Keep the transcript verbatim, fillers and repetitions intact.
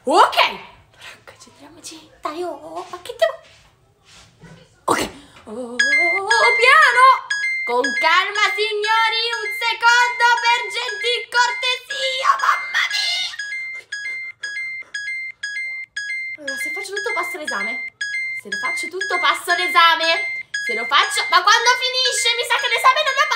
Ok, allora concentriamoci. Dai, oh, ma che devo... Ok, oh, piano. Con calma, signori, un secondo per gentil cortesia, mamma mia. Allora, se faccio tutto passo l'esame. Se lo faccio tutto passo l'esame. Se lo faccio... Ma quando finisce? Mi sa che l'esame non ha